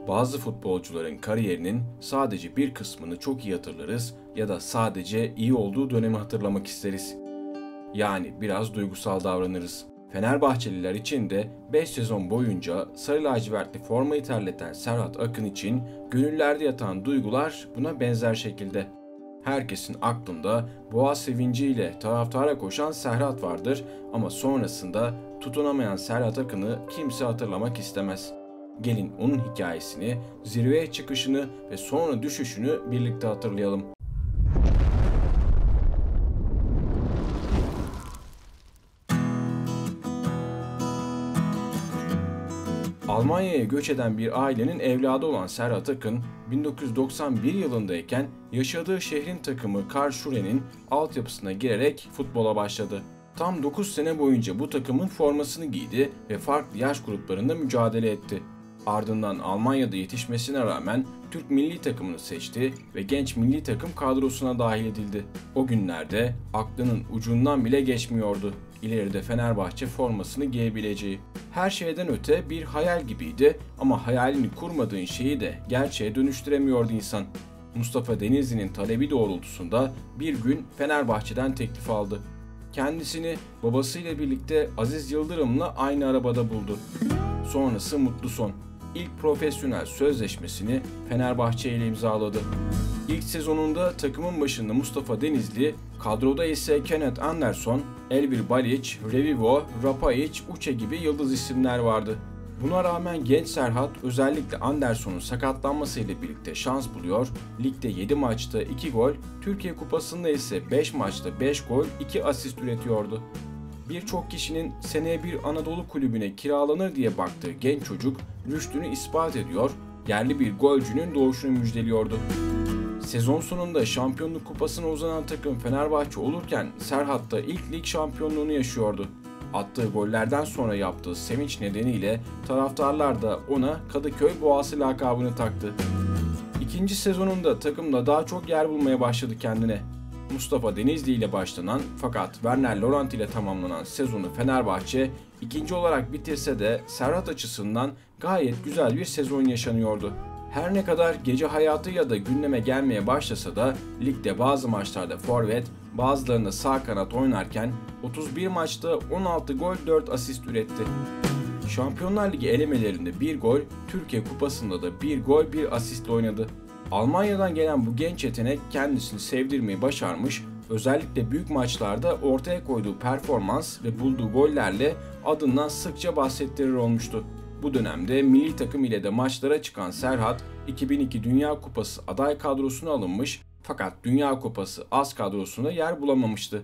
Bazı futbolcuların kariyerinin sadece bir kısmını çok iyi hatırlarız ya da sadece iyi olduğu dönemi hatırlamak isteriz. Yani biraz duygusal davranırız. Fenerbahçeliler için de 5 sezon boyunca sarı lacivertli formayı terleten Serhat Akın için gönüllerde yatan duygular buna benzer şekilde. Herkesin aklında boğa sevinciyle taraftara koşan Serhat vardır ama sonrasında tutunamayan Serhat Akın'ı kimse hatırlamak istemez. Gelin onun hikayesini, zirveye çıkışını ve sonra düşüşünü birlikte hatırlayalım. Almanya'ya göç eden bir ailenin evladı olan Serhat Akın, 1991 yılındayken yaşadığı şehrin takımı Karlsruhe'nin altyapısına girerek futbola başladı. Tam 9 sene boyunca bu takımın formasını giydi ve farklı yaş gruplarında mücadele etti. Ardından Almanya'da yetişmesine rağmen Türk milli takımını seçti ve genç milli takım kadrosuna dahil edildi. O günlerde aklının ucundan bile geçmiyordu ileride Fenerbahçe formasını giyebileceği. Her şeyden öte bir hayal gibiydi ama hayalini kurmadığın şeyi de gerçeğe dönüştüremiyordu insan. Mustafa Denizli'nin talebi doğrultusunda bir gün Fenerbahçe'den teklif aldı. Kendisini babasıyla birlikte Aziz Yıldırım'la aynı arabada buldu. Sonrası mutlu son. İlk profesyonel sözleşmesini Fenerbahçe ile imzaladı. İlk sezonunda takımın başında Mustafa Denizli, kadroda ise Kenneth Anderson, Elvir Balic, Revivo, Rapayic, Uche gibi yıldız isimler vardı. Buna rağmen genç Serhat özellikle Anderson'un sakatlanmasıyla birlikte şans buluyor, ligde 7 maçta 2 gol, Türkiye Kupası'nda ise 5 maçta 5 gol, 2 asist üretiyordu. Birçok kişinin seneye bir Anadolu kulübüne kiralanır diye baktığı genç çocuk rüştünü ispat ediyor, yerli bir golcünün doğuşunu müjdeliyordu. Sezon sonunda Şampiyonluk Kupası'na uzanan takım Fenerbahçe olurken Serhat da ilk lig şampiyonluğunu yaşıyordu. Attığı gollerden sonra yaptığı sevinç nedeniyle taraftarlar da ona Kadıköy Boğası lakabını taktı. İkinci sezonunda takımda daha çok yer bulmaya başladı kendine. Mustafa Denizli ile başlanan fakat Werner Lorant ile tamamlanan sezonu Fenerbahçe ikinci olarak bitirse de Serhat açısından gayet güzel bir sezon yaşanıyordu. Her ne kadar gece hayatıyla da gündeme gelmeye başlasa da ligde bazı maçlarda forvet, bazılarında sağ kanat oynarken 31 maçta 16 gol 4 asist üretti. Şampiyonlar Ligi elemelerinde 1 gol, Türkiye Kupası'nda da 1 gol 1 asistle oynadı. Almanya'dan gelen bu genç yetenek kendisini sevdirmeyi başarmış, özellikle büyük maçlarda ortaya koyduğu performans ve bulduğu gollerle adından sıkça bahsettirir olmuştu. Bu dönemde milli takım ile de maçlara çıkan Serhat, 2002 Dünya Kupası aday kadrosuna alınmış fakat Dünya Kupası az kadrosunda yer bulamamıştı.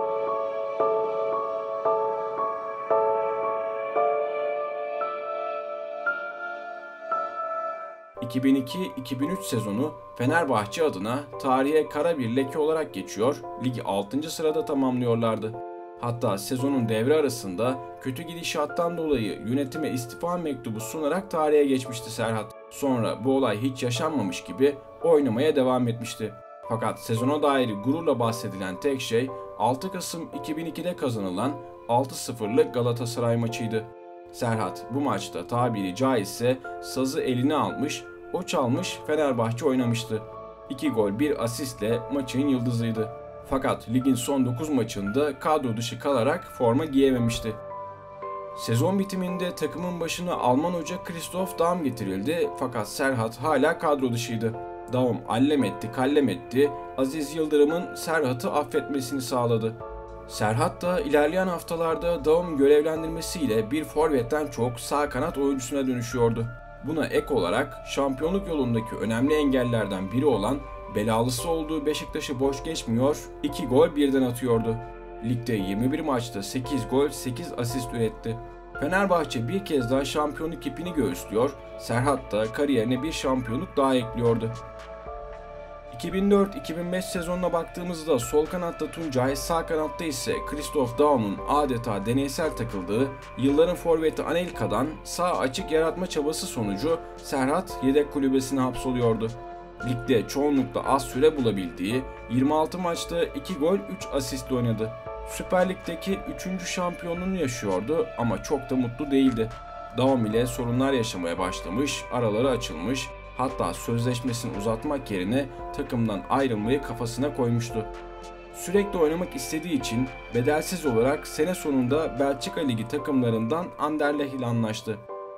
2002-2003 sezonu Fenerbahçe adına tarihe kara bir leke olarak geçiyor, ligi 6. sırada tamamlıyorlardı. Hatta sezonun devre arasında kötü gidişattan dolayı yönetime istifa mektubu sunarak tarihe geçmişti Serhat. Sonra bu olay hiç yaşanmamış gibi oynamaya devam etmişti. Fakat sezona dair gururla bahsedilen tek şey 6 Kasım 2002'de kazanılan 6-0'lık Galatasaray maçıydı. Serhat bu maçta tabiri caizse sazı eline almış, o çalmış, Fenerbahçe oynamıştı. 2 gol 1 asistle maçın yıldızıydı. Fakat ligin son 9 maçında kadro dışı kalarak forma giyememişti. Sezon bitiminde takımın başına Alman hoca Christoph Daum getirildi fakat Serhat hala kadro dışıydı. Daum allem etti kallem etti, Aziz Yıldırım'ın Serhat'ı affetmesini sağladı. Serhat da ilerleyen haftalarda Daum'un görevlendirmesiyle bir forvetten çok sağ kanat oyuncusuna dönüşüyordu. Buna ek olarak şampiyonluk yolundaki önemli engellerden biri olan belalısı olduğu Beşiktaş'ı boş geçmiyor, 2 gol birden atıyordu. Ligde 21 maçta 8 gol 8 asist üretti. Fenerbahçe bir kez daha şampiyonluk ipini göğüslüyor, Serhat da kariyerine bir şampiyonluk daha ekliyordu. 2004-2005 sezonuna baktığımızda sol kanatta Tuncay, sağ kanatta ise Christoph Daum'un adeta deneysel takıldığı, yılların forveti Anelka'dan sağ açık yaratma çabası sonucu Serhat yedek kulübesine hapsoluyordu. Ligde çoğunlukla az süre bulabildiği 26 maçta 2 gol 3 asist oynadı. Süper Lig'deki 3. şampiyonluğunu yaşıyordu ama çok da mutlu değildi. Daum ile sorunlar yaşamaya başlamış, araları açılmış, hatta sözleşmesini uzatmak yerine takımdan ayrılmayı kafasına koymuştu. Sürekli oynamak istediği için bedelsiz olarak sene sonunda Belçika Ligi takımlarından Anderlecht ile anlaştı.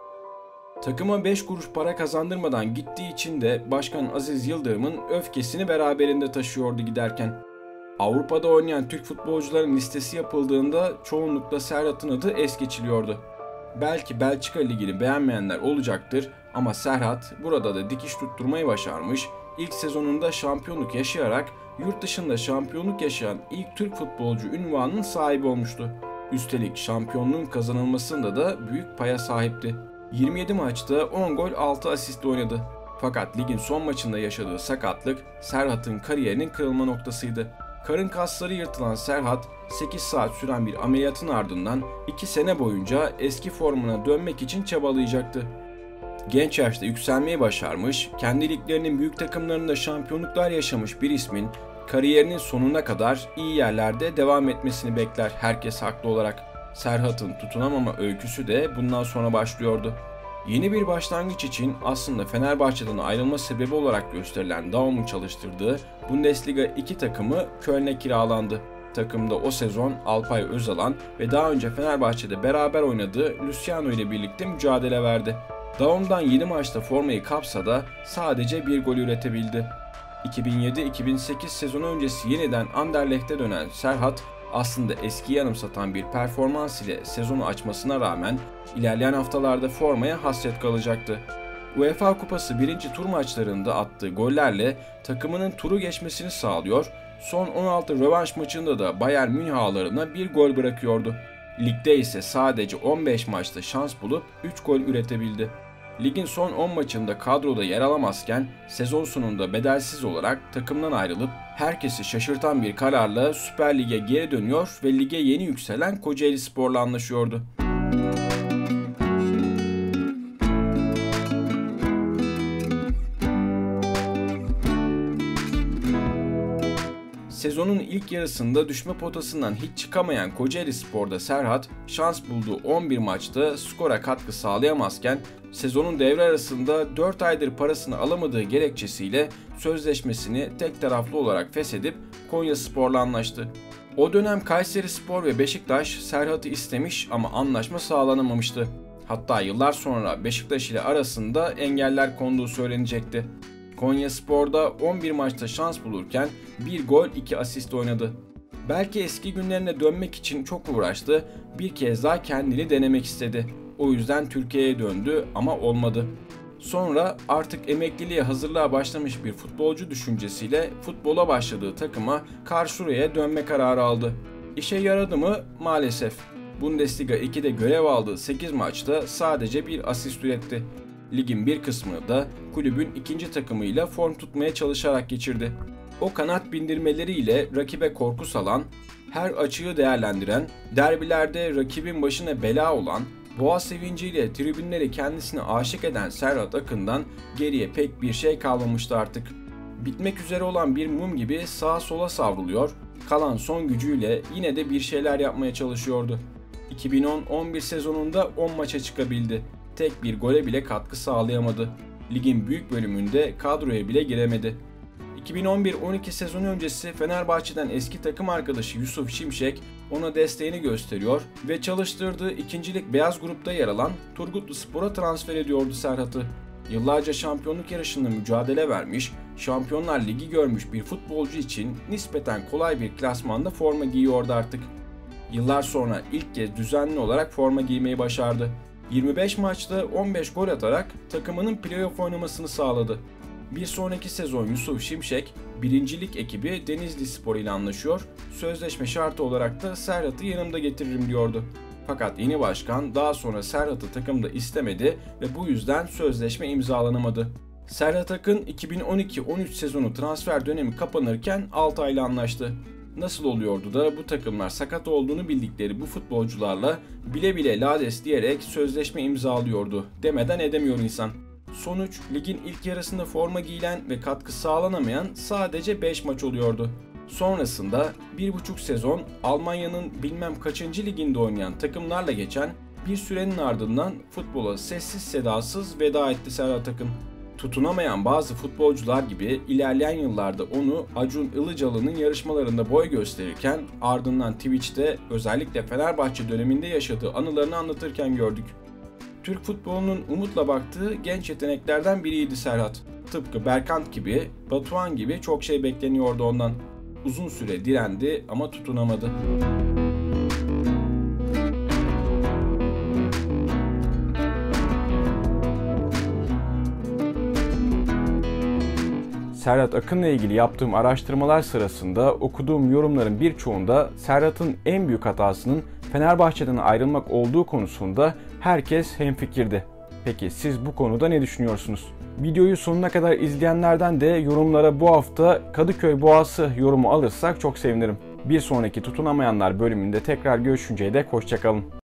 Takıma 5 kuruş para kazandırmadan gittiği için de Başkan Aziz Yıldırım'ın öfkesini beraberinde taşıyordu giderken. Avrupa'da oynayan Türk futbolcuların listesi yapıldığında çoğunlukla Serhat'ın adı es geçiliyordu. Belki Belçika Ligi'ni beğenmeyenler olacaktır ama Serhat burada da dikiş tutturmayı başarmış, ilk sezonunda şampiyonluk yaşayarak yurt dışında şampiyonluk yaşayan ilk Türk futbolcu unvanının sahibi olmuştu. Üstelik şampiyonluğun kazanılmasında da büyük paya sahipti. 27 maçta 10 gol 6 asist oynadı. Fakat ligin son maçında yaşadığı sakatlık Serhat'ın kariyerinin kırılma noktasıydı. Karın kasları yırtılan Serhat 8 saat süren bir ameliyatın ardından 2 sene boyunca eski formuna dönmek için çabalayacaktı. Genç yaşta yükselmeyi başarmış, kendi liglerinin büyük takımlarında şampiyonluklar yaşamış bir ismin kariyerinin sonuna kadar iyi yerlerde devam etmesini bekler herkes haklı olarak. Serhat'ın tutunamama öyküsü de bundan sonra başlıyordu. Yeni bir başlangıç için aslında Fenerbahçe'den ayrılma sebebi olarak gösterilen Daum'un çalıştırdığı Bundesliga 2 takımı Köln'e kiralandı. Takımda o sezon Alpay Özalan ve daha önce Fenerbahçe'de beraber oynadığı Luciano ile birlikte mücadele verdi. Daum'dan 7 maçta formayı kapsa da sadece bir gol üretebildi. 2007-2008 sezonu öncesi yeniden Anderlecht'e dönen Serhat, aslında eskiyi anımsatan bir performans ile sezonu açmasına rağmen ilerleyen haftalarda formaya hasret kalacaktı. UEFA Kupası 1. tur maçlarında attığı gollerle takımının turu geçmesini sağlıyor, son 16 rövanş maçında da Bayern Münih ağlarına bir gol bırakıyordu. Ligde ise sadece 15 maçta şans bulup 3 gol üretebildi. Ligin son 10 maçında kadroda yer alamazken sezon sonunda bedelsiz olarak takımdan ayrılıp herkesi şaşırtan bir kararla Süper Lig'e geri dönüyor ve lige yeni yükselen Kocaelispor'la anlaşıyordu. Sezonun ilk yarısında düşme potasından hiç çıkamayan Kocaelispor'da Serhat, şans bulduğu 11 maçta skora katkı sağlayamazken sezonun devre arasında 4 aydır parasını alamadığı gerekçesiyle sözleşmesini tek taraflı olarak feshedip Konyaspor'la anlaştı. O dönem Kayserispor ve Beşiktaş Serhat'ı istemiş ama anlaşma sağlanamamıştı. Hatta yıllar sonra Beşiktaş ile arasında engeller konduğu söylenecekti. Konyaspor'da 11 maçta şans bulurken 1 gol 2 asist oynadı. Belki eski günlerine dönmek için çok uğraştı, bir kez daha kendini denemek istedi. O yüzden Türkiye'ye döndü ama olmadı. Sonra artık emekliliğe hazırlığa başlamış bir futbolcu düşüncesiyle futbola başladığı takıma Karlsruhe'ye dönme kararı aldı. İşe yaradı mı? Maalesef. Bundesliga 2'de görev aldığı 8 maçta sadece bir asist üretti. Ligin bir kısmını da kulübün ikinci takımıyla form tutmaya çalışarak geçirdi. O kanat bindirmeleriyle rakibe korku salan, her açığı değerlendiren, derbilerde rakibin başına bela olan, boğa sevinciyle tribünleri kendisine aşık eden Serhat Akın'dan geriye pek bir şey kalmamıştı artık. Bitmek üzere olan bir mum gibi sağa sola savruluyor, kalan son gücüyle yine de bir şeyler yapmaya çalışıyordu. 2010-11 sezonunda 10 maça çıkabildi. Tek bir gole bile katkı sağlayamadı. Ligin büyük bölümünde kadroya bile giremedi. 2011-12 sezonu öncesi Fenerbahçe'den eski takım arkadaşı Yusuf Şimşek ona desteğini gösteriyor ve çalıştırdığı ikincilik beyaz grupta yer alan Turgutluspor'a transfer ediyordu Serhat'ı. Yıllarca şampiyonluk yarışında mücadele vermiş, Şampiyonlar Ligi görmüş bir futbolcu için nispeten kolay bir klasmanda forma giyiyordu artık. Yıllar sonra ilk kez düzenli olarak forma giymeyi başardı. 25 maçta 15 gol atarak takımının playoff oynamasını sağladı. Bir sonraki sezon Yusuf Şimşek, birincilik ekibi Denizlispor ile anlaşıyor, sözleşme şartı olarak da Serhat'ı yanımda getiririm diyordu. Fakat yeni başkan daha sonra Serhat'ı takımda istemedi ve bu yüzden sözleşme imzalanamadı. Serhat Akın 2012-13 sezonu transfer dönemi kapanırken Altay ile anlaştı. Nasıl oluyordu da bu takımlar sakat olduğunu bildikleri bu futbolcularla bile bile lades diyerek sözleşme imzalıyordu demeden edemiyor insan. Sonuç, ligin ilk yarısında forma giyilen ve katkı sağlanamayan sadece 5 maç oluyordu. Sonrasında 1,5 sezon Almanya'nın bilmem kaçıncı liginde oynayan takımlarla geçen Bir sürenin ardından futbola sessiz sedasız veda etti Serhat Akın. Tutunamayan bazı futbolcular gibi ilerleyen yıllarda onu Acun Ilıcalı'nın yarışmalarında boy gösterirken ardından Twitch'te özellikle Fenerbahçe döneminde yaşadığı anılarını anlatırken gördük. Türk futbolunun umutla baktığı genç yeteneklerden biriydi Serhat. Tıpkı Berkant gibi, Batuhan gibi çok şey bekleniyordu ondan. Uzun süre direndi ama tutunamadı. Serhat Akın'la ilgili yaptığım araştırmalar sırasında okuduğum yorumların birçoğunda Serhat'ın en büyük hatasının Fenerbahçe'den ayrılmak olduğu konusunda herkes hemfikirdi. Peki siz bu konuda ne düşünüyorsunuz? Videoyu sonuna kadar izleyenlerden de yorumlara bu hafta Kadıköy Boğası yorumu alırsak çok sevinirim. Bir sonraki Tutunamayanlar bölümünde tekrar görüşünceye dek hoşça kalın.